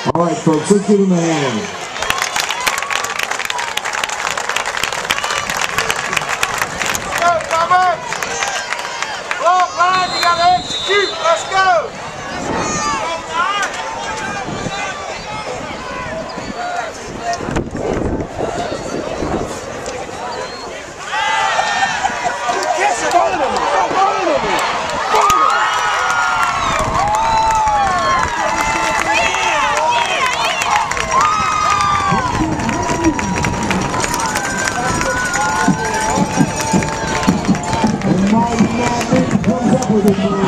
All right, folks, let's give him a hand. Let's go! And Marc Rogers comes up with it.